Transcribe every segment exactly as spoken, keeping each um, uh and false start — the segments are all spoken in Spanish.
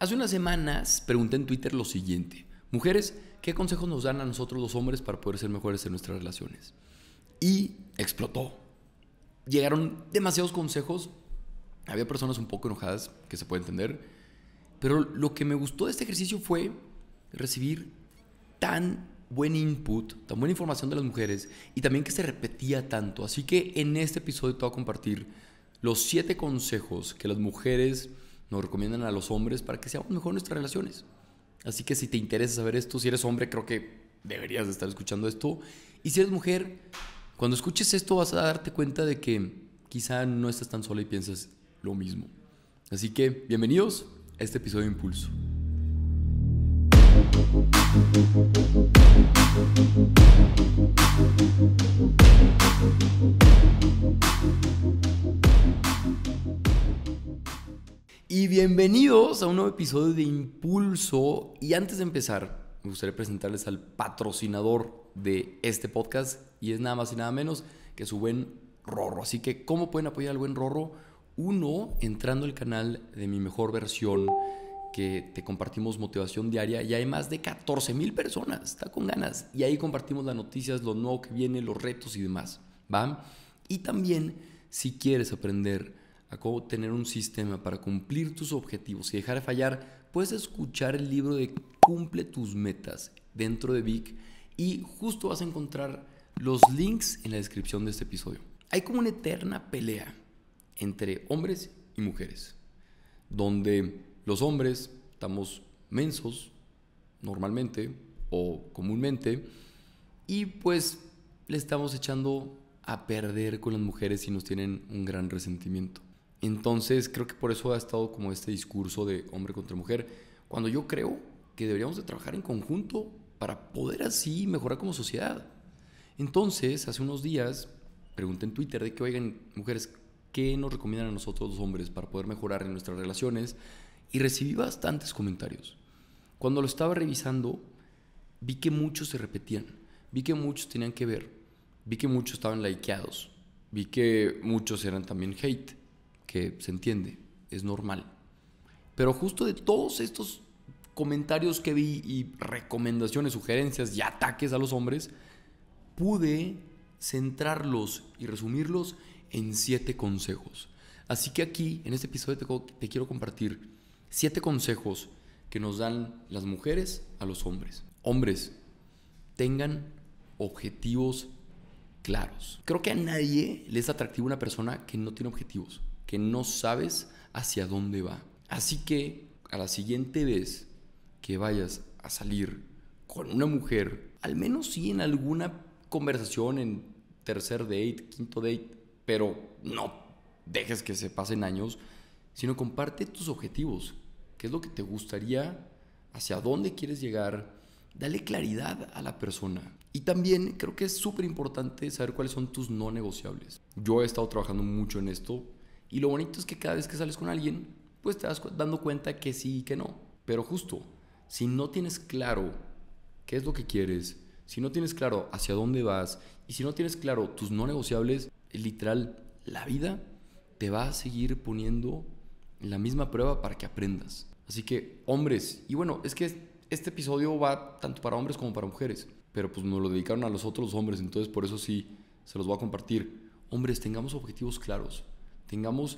Hace unas semanas pregunté en Twitter lo siguiente: mujeres, ¿qué consejos nos dan a nosotros los hombres para poder ser mejores en nuestras relaciones? Y explotó. Llegaron demasiados consejos. Había personas un poco enojadas, que se puede entender. Pero lo que me gustó de este ejercicio fue recibir tan buen input, tan buena información de las mujeres y también que se repetía tanto. Así que en este episodio te voy a compartir los siete consejos que las mujeres nos recomiendan a los hombres para que seamos mejor en nuestras relaciones. Así que si te interesa saber esto, si eres hombre, creo que deberías de estar escuchando esto. Y si eres mujer, cuando escuches esto vas a darte cuenta de que quizá no estás tan sola y piensas lo mismo. Así que bienvenidos a este episodio de Impulso. Y bienvenidos a un nuevo episodio de Impulso. Y antes de empezar, me gustaría presentarles al patrocinador de este podcast, y es nada más y nada menos que su buen Rorro. Así que, ¿cómo pueden apoyar al buen Rorro? Uno, entrando al canal de Mi Mejor Versión, que te compartimos motivación diaria, y hay más de catorce mil personas, está con ganas, y ahí compartimos las noticias, lo nuevo que viene, los retos y demás, ¿va? Y también, si quieres aprender a cómo tener un sistema para cumplir tus objetivos y dejar de fallar, puedes escuchar el libro de Cumple tus metas dentro de Vic, y justo vas a encontrar los links en la descripción de este episodio. Hay como una eterna pelea entre hombres y mujeres, donde los hombres estamos mensos normalmente o comúnmente, y pues le estamos echando a perder con las mujeres y nos tienen un gran resentimiento. Entonces creo que por eso ha estado como este discurso de hombre contra mujer, cuando yo creo que deberíamos de trabajar en conjunto para poder así mejorar como sociedad. Entonces, hace unos días pregunté en Twitter de que, oigan, mujeres, ¿qué nos recomiendan a nosotros los hombres para poder mejorar en nuestras relaciones? Y recibí bastantes comentarios. Cuando lo estaba revisando, vi que muchos se repetían, vi que muchos tenían que ver, vi que muchos estaban likeados, vi que muchos eran también hate, que se entiende, es normal. Pero justo de todos estos comentarios que vi y recomendaciones, sugerencias y ataques a los hombres, pude centrarlos y resumirlos en siete consejos. Así que aquí, en este episodio, te, te quiero compartir siete consejos que nos dan las mujeres a los hombres. Hombres, tengan objetivos claros. Creo que a nadie le es atractivo una persona que no tiene objetivos, que no sabes hacia dónde va. Así que a la siguiente vez que vayas a salir con una mujer, al menos sí en alguna conversación, en tercer date, quinto date, pero no dejes que se pasen años, sino comparte tus objetivos. ¿Qué es lo que te gustaría? ¿Hacia dónde quieres llegar? Dale claridad a la persona. Y también creo que es súper importante saber cuáles son tus no negociables. Yo he estado trabajando mucho en esto, y lo bonito es que cada vez que sales con alguien, pues te vas dando cuenta que sí y que no. Pero justo, si no tienes claro qué es lo que quieres, si no tienes claro hacia dónde vas, y si no tienes claro tus no negociables, literal, la vida te va a seguir poniendo en la misma prueba para que aprendas. Así que, hombres, y bueno, es que este episodio va tanto para hombres como para mujeres, pero pues nos lo dedicaron a los otros hombres, entonces por eso sí se los voy a compartir. Hombres, tengamos objetivos claros, tengamos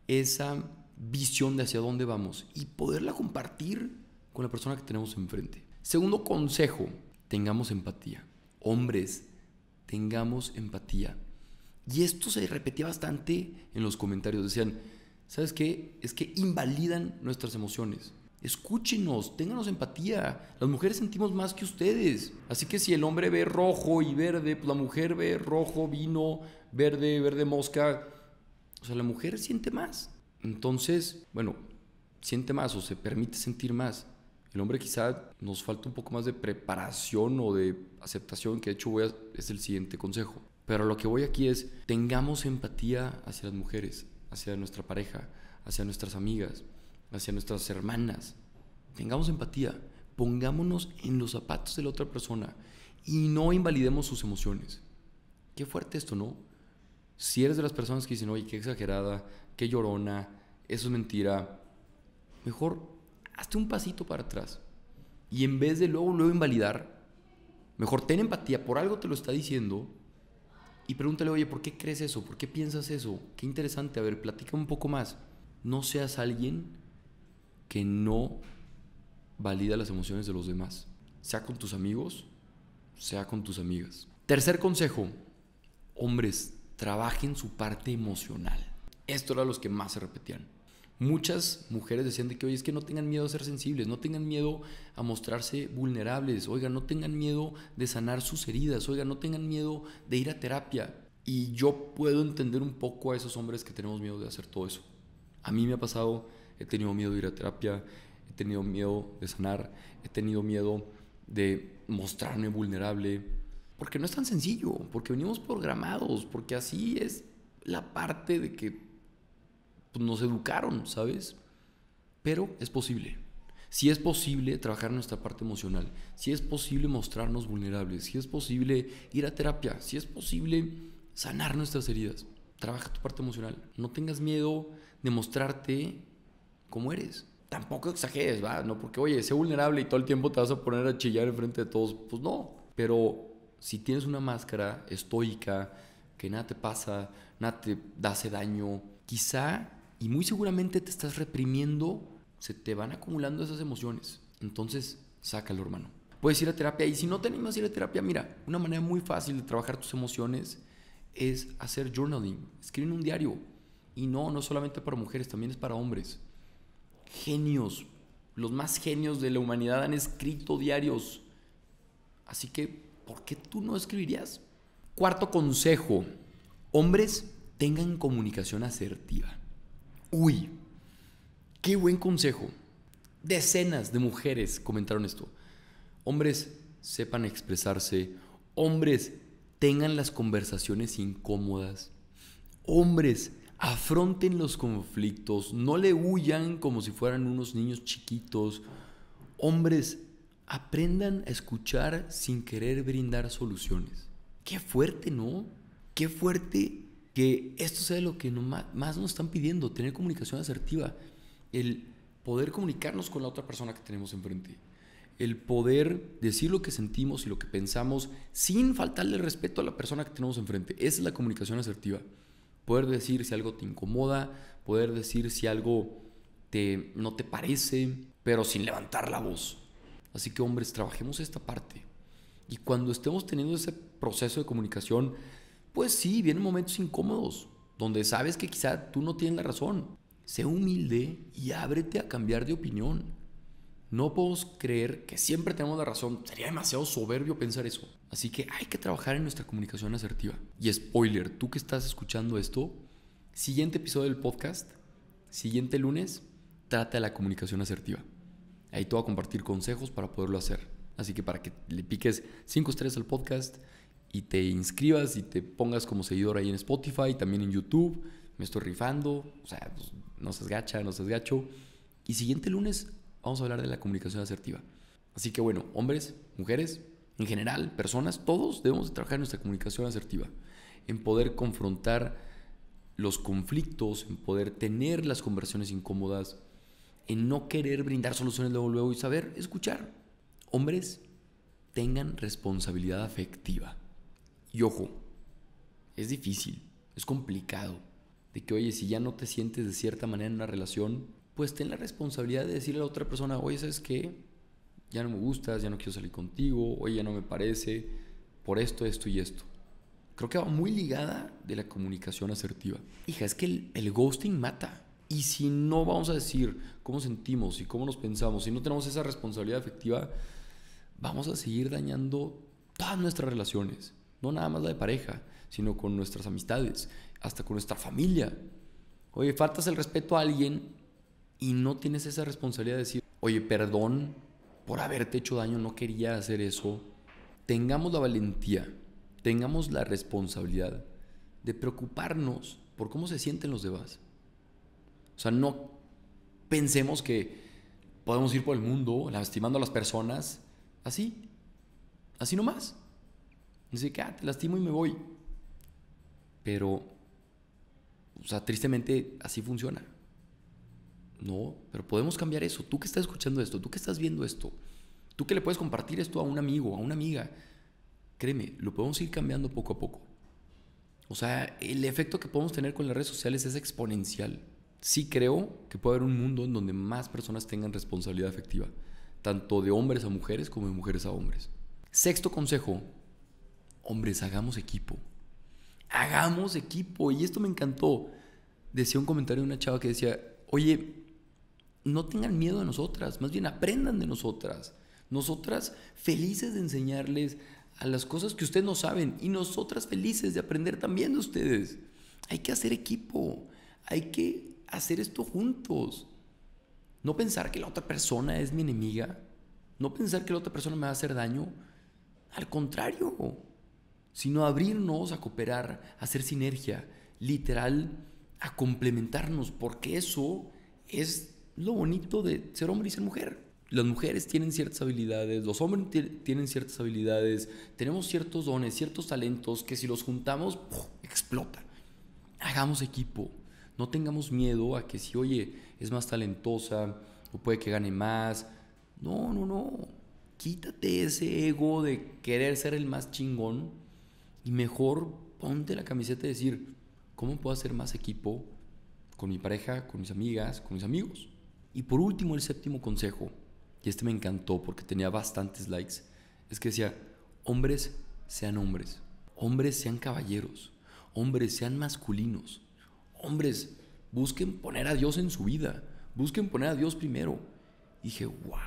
esa visión de hacia dónde vamos y poderla compartir con la persona que tenemos enfrente. Segundo consejo, tengamos empatía. Hombres, tengamos empatía. Y esto se repetía bastante en los comentarios. Decían, ¿sabes qué? Es que invalidan nuestras emociones. Escúchenos, ténganos empatía. Las mujeres sentimos más que ustedes. Así que si el hombre ve rojo y verde, pues la mujer ve rojo, vino, verde, verde mosca. O sea, la mujer siente más. Entonces, bueno, siente más o se permite sentir más. El hombre quizá nos falta un poco más de preparación o de aceptación, que de hecho voy a, es el siguiente consejo. Pero lo que voy aquí es, tengamos empatía hacia las mujeres, hacia nuestra pareja, hacia nuestras amigas, hacia nuestras hermanas. Tengamos empatía, pongámonos en los zapatos de la otra persona y no invalidemos sus emociones. Qué fuerte esto, ¿no? Si eres de las personas que dicen, oye, qué exagerada, qué llorona, eso es mentira, mejor hazte un pasito para atrás. Y en vez de luego, luego invalidar, mejor ten empatía, por algo te lo está diciendo. Y pregúntale, oye, ¿por qué crees eso? ¿Por qué piensas eso? Qué interesante, a ver, platica un poco más. No seas alguien que no valida las emociones de los demás. Sea con tus amigos, sea con tus amigas. Tercer consejo, hombres, trabajen su parte emocional. Esto era los que más se repetían. Muchas mujeres decían de que, oye, es que no tengan miedo a ser sensibles, no tengan miedo a mostrarse vulnerables, oiga, no tengan miedo de sanar sus heridas, oiga, no tengan miedo de ir a terapia. Y yo puedo entender un poco a esos hombres que tenemos miedo de hacer todo eso. A mí me ha pasado, he tenido miedo de ir a terapia, he tenido miedo de sanar, he tenido miedo de mostrarme vulnerable, porque no es tan sencillo, porque venimos programados, porque así es la parte de que nos educaron, ¿sabes? Pero es posible. Si es posible trabajar nuestra parte emocional, si es posible mostrarnos vulnerables, si es posible ir a terapia, si es posible sanar nuestras heridas, trabaja tu parte emocional. No tengas miedo de mostrarte como eres. Tampoco exageres, ¿va? No porque, oye, sé vulnerable y todo el tiempo te vas a poner a chillar enfrente de todos. Pues no. Pero si tienes una máscara estoica, que nada te pasa, nada te hace daño, quizá y muy seguramente te estás reprimiendo, se te van acumulando esas emociones. Entonces, sácalo, hermano. Puedes ir a terapia y si no te animas a ir a terapia, mira, una manera muy fácil de trabajar tus emociones es hacer journaling, escribir en un diario. Y no, no solamente para mujeres, también es para hombres. Genios, los más genios de la humanidad han escrito diarios. Así que, ¿por qué tú no escribirías? Cuarto consejo, hombres, tengan comunicación asertiva. Uy, qué buen consejo. Decenas de mujeres comentaron esto. Hombres, sepan expresarse. Hombres, tengan las conversaciones incómodas. Hombres, afronten los conflictos. No le huyan como si fueran unos niños chiquitos. Hombres, aprendan a escuchar sin querer brindar soluciones. Qué fuerte, ¿no? Qué fuerte que esto sea lo que más nos están pidiendo, tener comunicación asertiva, el poder comunicarnos con la otra persona que tenemos enfrente, el poder decir lo que sentimos y lo que pensamos sin faltarle respeto a la persona que tenemos enfrente. Esa es la comunicación asertiva. Poder decir si algo te incomoda, poder decir si algo te, no te parece, pero sin levantar la voz. Así que, hombres, trabajemos esta parte. Y cuando estemos teniendo ese proceso de comunicación, pues sí, vienen momentos incómodos, donde sabes que quizá tú no tienes la razón. Sé humilde y ábrete a cambiar de opinión. No podemos creer que siempre tenemos la razón. Sería demasiado soberbio pensar eso. Así que hay que trabajar en nuestra comunicación asertiva. Y spoiler, tú que estás escuchando esto, siguiente episodio del podcast, siguiente lunes, trata de la comunicación asertiva. Ahí te voy a compartir consejos para poderlo hacer. Así que para que le piques cinco estrellas al podcast y te inscribas y te pongas como seguidor ahí en Spotify, también en YouTube, me estoy rifando, o sea, pues, no seas gacha, no seas gacho. Y siguiente lunes vamos a hablar de la comunicación asertiva. Así que bueno, hombres, mujeres, en general, personas, todos debemos de trabajar en nuestra comunicación asertiva, en poder confrontar los conflictos, en poder tener las conversaciones incómodas, en no querer brindar soluciones luego, luego y saber escuchar. Hombres, tengan responsabilidad afectiva. Y ojo, es difícil, es complicado. De que, oye, si ya no te sientes de cierta manera en una relación, pues ten la responsabilidad de decirle a la otra persona, oye, ¿sabes qué? Ya no me gustas, ya no quiero salir contigo, oye, ya no me parece, por esto, esto y esto. Creo que va muy ligada de la comunicación asertiva. Hija, es que el, el ghosting mata. Y si no vamos a decir cómo sentimos y cómo nos pensamos, si no tenemos esa responsabilidad afectiva, vamos a seguir dañando todas nuestras relaciones. No nada más la de pareja, sino con nuestras amistades, hasta con nuestra familia. Oye, faltas el respeto a alguien y no tienes esa responsabilidad de decir, oye, perdón por haberte hecho daño, no quería hacer eso. Tengamos la valentía, tengamos la responsabilidad de preocuparnos por cómo se sienten los demás. O sea, no pensemos que podemos ir por el mundo lastimando a las personas así, así nomás. Dice que ah, te lastimo y me voy. Pero, o sea, tristemente así funciona. No, pero podemos cambiar eso. Tú que estás escuchando esto, tú que estás viendo esto, tú que le puedes compartir esto a un amigo, a una amiga, créeme, lo podemos ir cambiando poco a poco. O sea, el efecto que podemos tener con las redes sociales es exponencial. Sí creo que puede haber un mundo en donde más personas tengan responsabilidad afectiva, tanto de hombres a mujeres como de mujeres a hombres. Sexto consejo, hombres, hagamos equipo. Hagamos equipo. Y esto me encantó. Decía un comentario de una chava que decía, oye, no tengan miedo de nosotras, más bien aprendan de nosotras. Nosotras felices de enseñarles a las cosas que ustedes no saben y nosotras felices de aprender también de ustedes. Hay que hacer equipo, hay que hacer esto juntos. No pensar que la otra persona es mi enemiga, no pensar que la otra persona me va a hacer daño, al contrario, sino abrirnos a cooperar, a hacer sinergia, literal, a complementarnos, porque eso es lo bonito de ser hombre y ser mujer. Las mujeres tienen ciertas habilidades, los hombres t- tienen ciertas habilidades, tenemos ciertos dones, ciertos talentos que si los juntamos, ¡puf!, explota. Hagamos equipo, no tengamos miedo a que si, oye, es más talentosa o puede que gane más. No, no, no. Quítate ese ego de querer ser el más chingón y mejor ponte la camiseta y decir, ¿cómo puedo hacer más equipo con mi pareja, con mis amigas, con mis amigos? Y por último, el séptimo consejo, y este me encantó porque tenía bastantes likes, es que decía, hombres sean hombres, hombres sean caballeros, hombres sean masculinos, hombres busquen poner a Dios en su vida, busquen poner a Dios primero. Y dije, wow,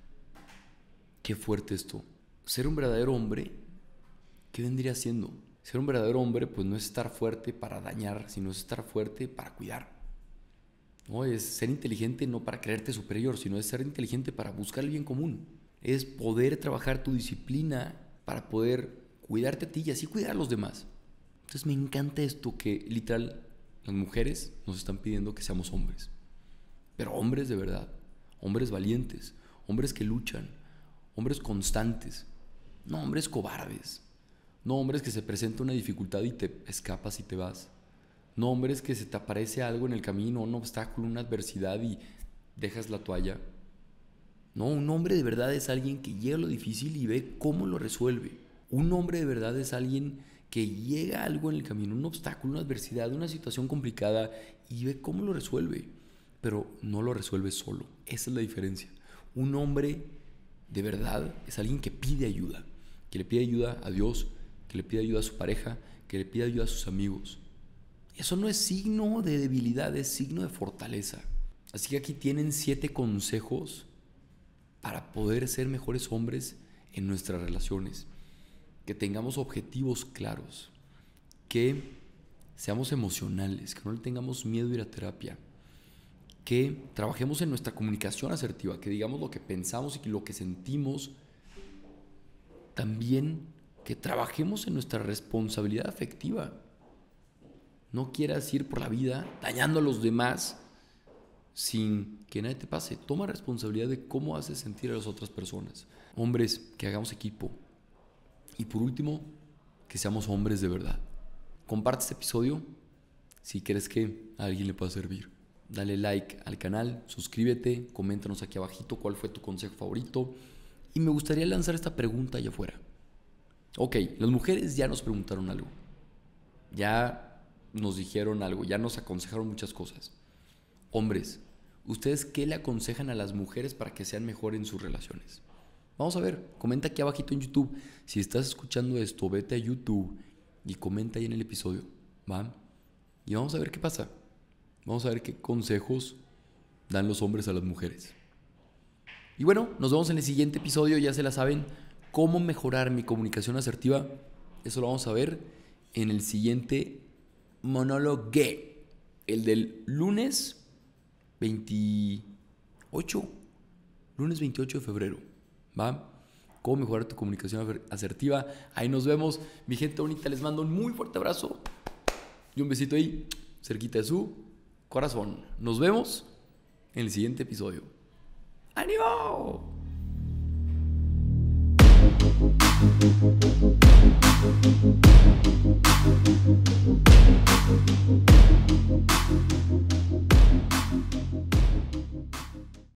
qué fuerte esto. Ser un verdadero hombre, ¿qué vendría siendo? Ser un verdadero hombre pues no es estar fuerte para dañar, sino es estar fuerte para cuidar. No es ser inteligente no para creerte superior, sino es ser inteligente para buscar el bien común. Es poder trabajar tu disciplina para poder cuidarte a ti y así cuidar a los demás. Entonces me encanta esto que literal las mujeres nos están pidiendo que seamos hombres. Pero hombres de verdad, hombres valientes, hombres que luchan, hombres constantes, no hombres cobardes, no hombres que se presenta una dificultad y te escapas y te vas. No, hombres, que se te aparece algo en el camino, un obstáculo, una adversidad y dejas la toalla. No, un hombre de verdad es alguien que llega a lo difícil y ve cómo lo resuelve. Un hombre de verdad es alguien que llega a algo en el camino, un obstáculo, una adversidad, una situación complicada y ve cómo lo resuelve. Pero no lo resuelve solo. Esa es la diferencia. Un hombre de verdad es alguien que pide ayuda, que le pide ayuda a Dios, que le pide ayuda a su pareja, que le pide ayuda a sus amigos. Eso no es signo de debilidad, es signo de fortaleza. Así que aquí tienen siete consejos para poder ser mejores hombres en nuestras relaciones. Que tengamos objetivos claros, que seamos emocionales, que no le tengamos miedo a ir a terapia, que trabajemos en nuestra comunicación asertiva, que digamos lo que pensamos y lo que sentimos. También que trabajemos en nuestra responsabilidad afectiva. No quieras ir por la vida dañando a los demás sin que nadie te pase. Toma responsabilidad de cómo haces sentir a las otras personas. Hombres, que hagamos equipo. Y por último, que seamos hombres de verdad. Comparte este episodio si crees que a alguien le pueda servir. Dale like al canal, suscríbete, coméntanos aquí abajito cuál fue tu consejo favorito. Y me gustaría lanzar esta pregunta allá afuera. Ok, las mujeres ya nos preguntaron algo. Ya nos dijeron algo, ya nos aconsejaron muchas cosas. Hombres, ¿ustedes qué le aconsejan a las mujeres para que sean mejor en sus relaciones? Vamos a ver, comenta aquí abajito en YouTube. Si estás escuchando esto, vete a YouTube y comenta ahí en el episodio, ¿va? Y vamos a ver qué pasa. Vamos a ver qué consejos dan los hombres a las mujeres. Y bueno, nos vemos en el siguiente episodio, ya se la saben, cómo mejorar mi comunicación asertiva. Eso lo vamos a ver en el siguiente monólogo, el del lunes veintiocho, lunes veintiocho de febrero, ¿va? Cómo mejorar tu comunicación asertiva. Ahí nos vemos, mi gente bonita, les mando un muy fuerte abrazo y un besito ahí, cerquita de su corazón. Nos vemos en el siguiente episodio. ¡Ánimo!